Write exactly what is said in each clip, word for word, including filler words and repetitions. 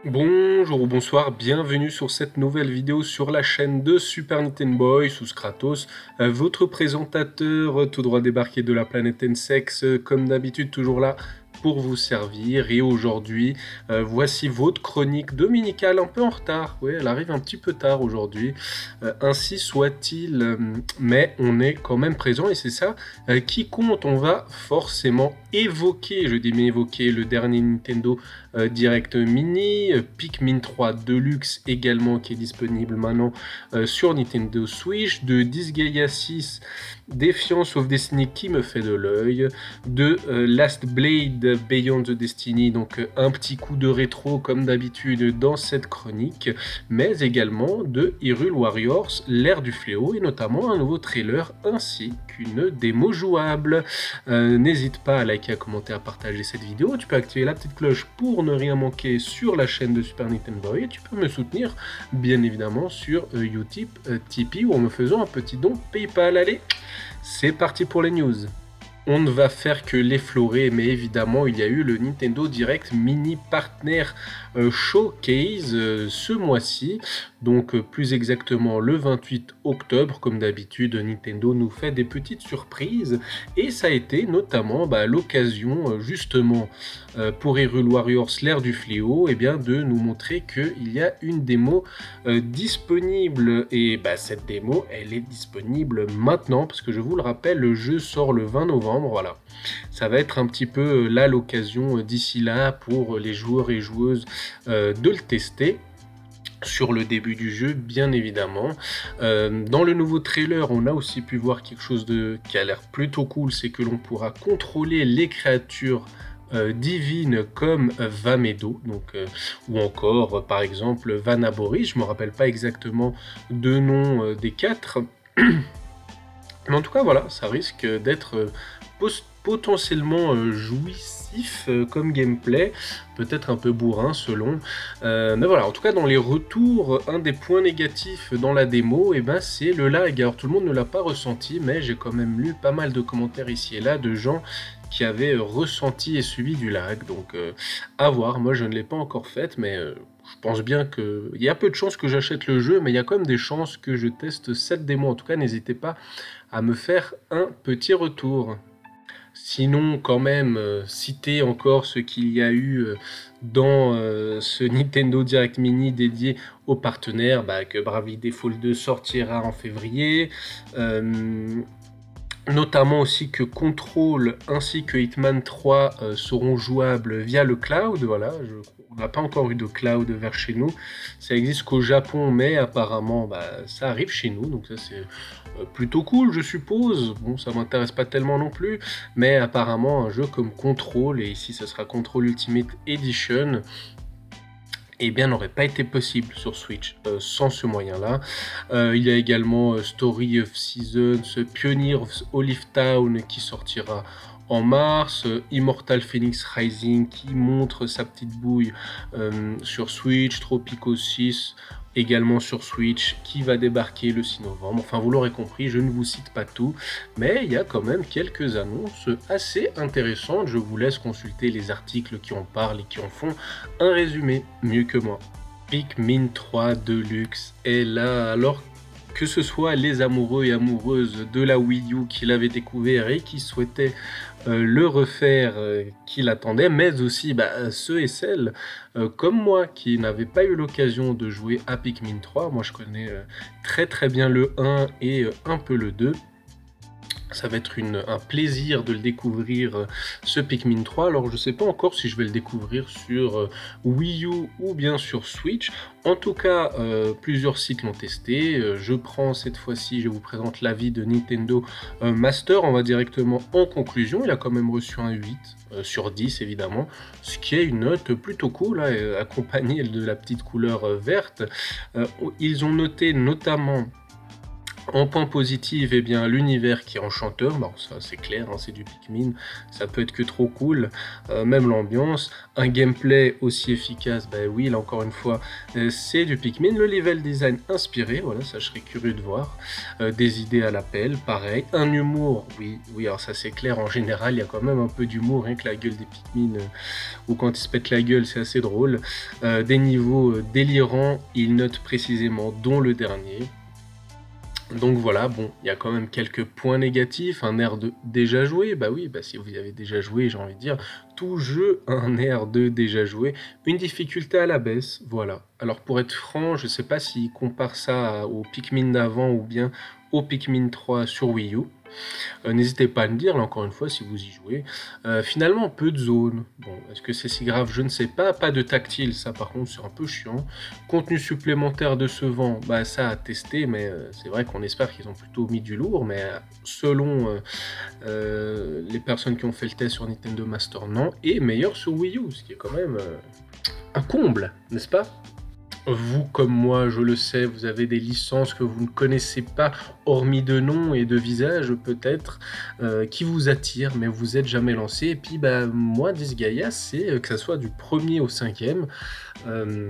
Bonjour ou bonsoir, bienvenue sur cette nouvelle vidéo sur la chaîne de Super Nintendo Boy sous Kratos, euh, votre présentateur euh, tout droit débarqué de la planète N-Sex, euh, comme d'habitude toujours là pour vous servir. Et aujourd'hui, euh, voici votre chronique dominicale un peu en retard. Oui, elle arrive un petit peu tard aujourd'hui, euh, ainsi soit-il, euh, mais on est quand même présent et c'est ça euh, qui compte. On va forcément évoquer, je dis mais évoquer, le dernier Nintendo Euh, Direct Mini, euh, Pikmin trois Deluxe également qui est disponible maintenant euh, sur Nintendo Switch, de Disgaea six, Defiance of Destiny qui me fait de l'œil, de euh, Last Blade Beyond the Destiny, donc euh, un petit coup de rétro comme d'habitude dans cette chronique, mais également de Hyrule Warriors, l'ère du fléau et notamment un nouveau trailer ainsi qu'une démo jouable. Euh, N'hésite pas à liker, à commenter, à partager cette vidéo, tu peux activer la petite cloche pour ne rien manquer sur la chaîne de Super Nintendo Boy et tu peux me soutenir bien évidemment sur euh, Utip, euh, Tipeee ou en me faisant un petit don PayPal. Allez, c'est parti pour les news. On ne va faire que l'effleurer, mais évidemment, il y a eu le Nintendo Direct Mini Partner euh, Showcase euh, ce mois-ci, donc euh, plus exactement le vingt-huit octobre. Comme d'habitude, Nintendo nous fait des petites surprises, et ça a été notamment bah, l'occasion, euh, justement, euh, pour Hyrule Warriors, l'ère du fléau, et bien, de nous montrer qu'il y a une démo euh, disponible, et bah, cette démo, elle est disponible maintenant, parce que je vous le rappelle, le jeu sort le vingt novembre. Voilà, ça va être un petit peu là l'occasion d'ici là pour les joueurs et joueuses euh, de le tester sur le début du jeu, bien évidemment. Euh, dans le nouveau trailer, on a aussi pu voir quelque chose de qui a l'air plutôt cool, c'est que l'on pourra contrôler les créatures euh, divines comme Vamedo, donc, euh, ou encore euh, par exemple Vanabori. Je me rappelle pas exactement de nom euh, des quatre. Mais en tout cas, voilà, ça risque d'être euh, potentiellement euh, jouissif euh, comme gameplay, peut-être un peu bourrin selon. Euh, mais voilà, en tout cas, dans les retours, un des points négatifs dans la démo, eh ben, c'est le lag. Alors, tout le monde ne l'a pas ressenti, mais j'ai quand même lu pas mal de commentaires ici et là de gens qui avaient ressenti et subi du lag. Donc, euh, à voir. Moi, je ne l'ai pas encore fait, mais euh, je pense bien qu'il y a peu de chances que j'achète le jeu, mais il y a quand même des chances que je teste cette démo. En tout cas, n'hésitez pas à me faire un petit retour. Sinon, quand même, euh, citer encore ce qu'il y a eu euh, dans euh, ce Nintendo Direct Mini dédié aux partenaires, bah, que Bravely Default deux sortira en février, euh, notamment aussi que Control ainsi que Hitman trois euh, seront jouables via le cloud. Voilà, je, on n'a pas encore eu de cloud vers chez nous. Ça existe qu'au Japon, mais apparemment bah, ça arrive chez nous, donc ça c'est euh, plutôt cool, je suppose. Bon, ça m'intéresse pas tellement non plus, mais apparemment un jeu comme Control, et ici ça sera Control Ultimate Edition, eh bien n'aurait pas été possible sur Switch euh, sans ce moyen-là. Euh, il y a également euh, Story of Seasons, Pioneer of Olive Town qui sortira en mars, euh, Immortal Phoenix Rising qui montre sa petite bouille euh, sur Switch, Tropico six également sur Switch qui va débarquer le six novembre. Enfin, vous l'aurez compris, je ne vous cite pas tout, mais il y a quand même quelques annonces assez intéressantes. Je vous laisse consulter les articles qui en parlent et qui en font un résumé mieux que moi. Pikmin trois Deluxe est là, alors que ce soit les amoureux et amoureuses de la Wii U qui l'avaient découvert et qui souhaitaient euh, le refaire, euh, qui l'attendaient, mais aussi bah, ceux et celles euh, comme moi qui n'avaient pas eu l'occasion de jouer à Pikmin trois. Moi je connais euh, très très bien le un et euh, un peu le deux. Ça va être une, un plaisir de le découvrir, euh, ce Pikmin trois. Alors je ne sais pas encore si je vais le découvrir sur euh, Wii U ou bien sur Switch. En tout cas, euh, plusieurs sites l'ont testé. Euh, je prends cette fois-ci, je vous présente l'avis de Nintendo euh, Master. On va directement en conclusion. Il a quand même reçu un huit euh, sur dix évidemment, ce qui est une note plutôt cool, hein, accompagnée de la petite couleur euh, verte. Euh, ils ont noté notamment En point positif, eh bien l'univers qui est enchanteur, bon ça c'est clair, hein, c'est du Pikmin, ça peut être que trop cool, euh, même l'ambiance, un gameplay aussi efficace, bah oui là encore une fois, euh, c'est du Pikmin, le level design inspiré, voilà ça je serais curieux de voir, euh, des idées à l'appel, pareil, un humour, oui, oui alors ça c'est clair, en général il y a quand même un peu d'humour, rien que la gueule des Pikmin, euh, ou quand ils se pètent la gueule c'est assez drôle, euh, des niveaux euh, délirants, il note précisément dont le dernier. Donc voilà, bon, il y a quand même quelques points négatifs, un air de déjà joué, bah oui, bah si vous y avez déjà joué, j'ai envie de dire, tout jeu a un air de déjà joué, une difficulté à la baisse, voilà. Alors pour être franc, je sais pas s'il compare ça au Pikmin d'avant ou bien au Pikmin trois sur Wii U. Euh, N'hésitez pas à me dire, là encore une fois, si vous y jouez. Euh, finalement, peu de zones. Bon, est-ce que c'est si grave? Je ne sais pas. Pas de tactile, ça par contre, c'est un peu chiant. Contenu supplémentaire de ce vent, bah ça à tester, mais euh, c'est vrai qu'on espère qu'ils ont plutôt mis du lourd, mais euh, selon euh, euh, les personnes qui ont fait le test sur Nintendo Master, non. Et meilleur sur Wii U, ce qui est quand même euh, un comble, n'est-ce pas? Vous, comme moi, je le sais, vous avez des licences que vous ne connaissez pas, hormis de nom et de visage peut-être, euh, qui vous attirent, mais vous êtes jamais lancé. Et puis, bah, moi, Disgaea, c'est euh, que ça soit du premier au cinquième, euh,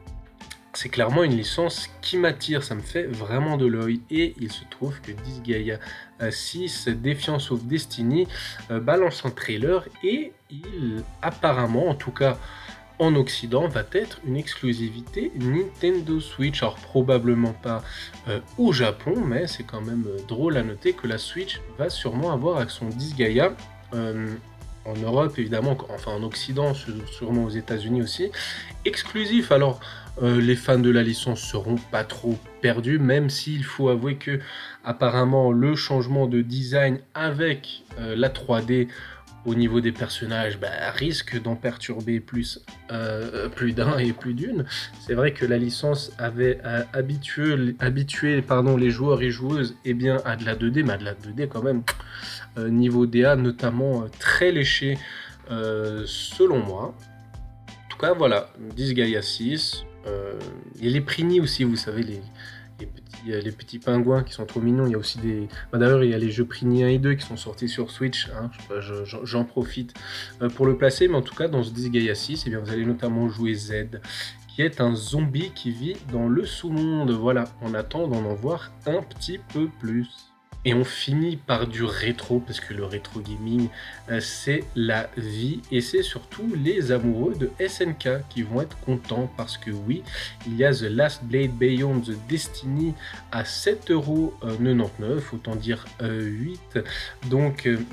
c'est clairement une licence qui m'attire, ça me fait vraiment de l'œil. Et il se trouve que Disgaea six, Defiance of Destiny, euh, balance un trailer et il, apparemment, en tout cas, en Occident, va être une exclusivité Nintendo Switch. Alors probablement pas euh, au Japon, mais c'est quand même euh, drôle à noter que la Switch va sûrement avoir avec son Disgaea. Euh, en Europe évidemment, enfin en Occident, sûrement aux États-Unis aussi, exclusif. Alors euh, les fans de la licence seront pas trop perdus, même s'il faut avouer que apparemment le changement de design avec euh, la trois D au niveau des personnages, bah, risque d'en perturber plus, euh, plus d'un et plus d'une. C'est vrai que la licence avait euh, habitué, habitué pardon, les joueurs et joueuses eh bien, à de la deux D, mais à de la deux D quand même, euh, niveau D A notamment euh, très léché euh, selon moi. En tout cas, voilà, Disgaea six, euh, il y a les Prini aussi, vous savez, les, les petits, euh, les petits pingouins qui sont trop mignons. Il y a aussi des... Bah, d'ailleurs, il y a les jeux Prini un et deux qui sont sortis sur Switch. Hein. Je- je- J'en profite euh, pour le placer. Mais en tout cas, dans ce Disgaea six, eh bien, vous allez notamment jouer Z, qui est un zombie qui vit dans le sous-monde. Voilà, on attend d'en en voir un petit peu plus. Et on finit par du rétro, parce que le rétro gaming, euh, c'est la vie. Et c'est surtout les amoureux de S N K qui vont être contents, parce que oui, il y a The Last Blade Beyond the Destiny à sept euros quatre-vingt-dix-neuf, autant dire euh, huit. Donc... euh,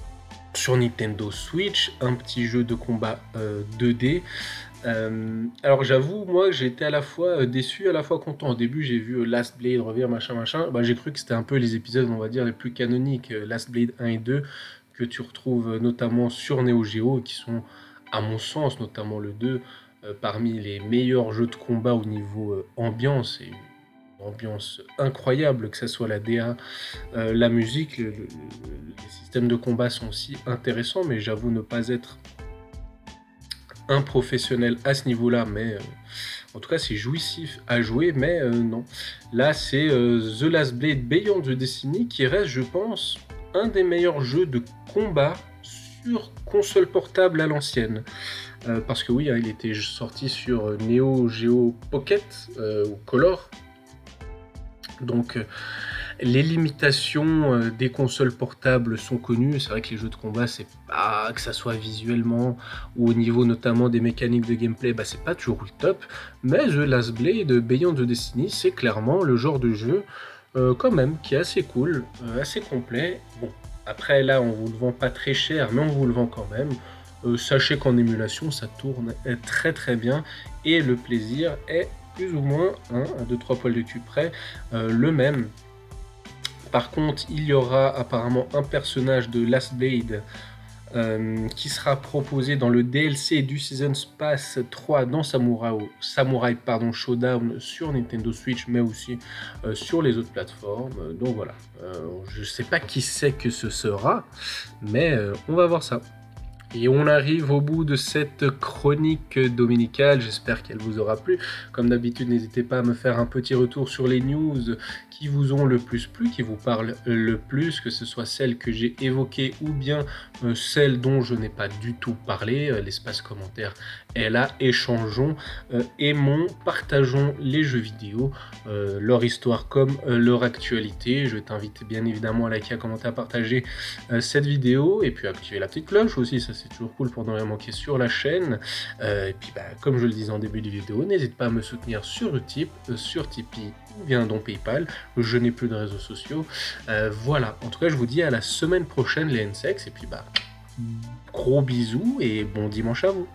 sur Nintendo Switch, un petit jeu de combat euh, deux D. Euh, alors j'avoue, moi j'ai été à la fois euh, déçu, à la fois content. Au début j'ai vu euh, Last Blade revenir, machin machin. Bah, j'ai cru que c'était un peu les épisodes, on va dire, les plus canoniques, euh, Last Blade un et deux, que tu retrouves euh, notamment sur Neo Geo, et qui sont, à mon sens, notamment le deux, euh, parmi les meilleurs jeux de combat au niveau euh, ambiance. Et une ambiance incroyable, que ce soit la D A, euh, la musique, le- le- le- les systèmes de combat sont aussi intéressants, mais j'avoue ne pas être un professionnel à ce niveau-là, mais euh, en tout cas c'est jouissif à jouer, mais euh, non. Là c'est euh, The Last Blade Beyond the Destiny qui reste, je pense, un des meilleurs jeux de combat sur console portable à l'ancienne. Euh, parce que oui, hein, il était sorti sur euh, Neo Geo Pocket euh, ou Color. Donc euh, les limitations euh, des consoles portables sont connues. C'est vrai que les jeux de combat, c'est pas que ça soit visuellement ou au niveau notamment des mécaniques de gameplay, bah, c'est pas toujours le top. Mais The Last Blade Beyond the Destiny, c'est clairement le genre de jeu euh, quand même qui est assez cool, euh, assez complet. Bon, après là, on vous le vend pas très cher, mais on vous le vend quand même. Euh, sachez qu'en émulation, ça tourne très très bien et le plaisir est plus ou moins, hein, à deux trois poils de cul près, euh, le même. Par contre, il y aura apparemment un personnage de Last Blade euh, qui sera proposé dans le D L C du Season Pass trois dans Samurai, Samurai pardon, Showdown sur Nintendo Switch, mais aussi euh, sur les autres plateformes. Donc voilà, euh, je sais pas qui c'est que ce sera, mais euh, on va voir ça. Et on arrive au bout de cette chronique dominicale, j'espère qu'elle vous aura plu. Comme d'habitude, n'hésitez pas à me faire un petit retour sur les news qui vous ont le plus plu, qui vous parlent le plus, que ce soit celles que j'ai évoquées ou bien euh, celles dont je n'ai pas du tout parlé. Euh, L'espace commentaire est là, échangeons, euh, aimons, partageons les jeux vidéo, euh, leur histoire comme euh, leur actualité. Je t'invite bien évidemment à liker, à commenter, à partager euh, cette vidéo et puis à activer la petite cloche aussi, ça c'est toujours cool pour ne rien manquer sur la chaîne. Euh, et puis bah, comme je le disais en début de vidéo, n'hésite pas à me soutenir sur Utip, euh, sur Tipeee ou bien dans PayPal. Je n'ai plus de réseaux sociaux. Euh, voilà, en tout cas je vous dis à la semaine prochaine les N S E X et puis bah gros bisous et bon dimanche à vous.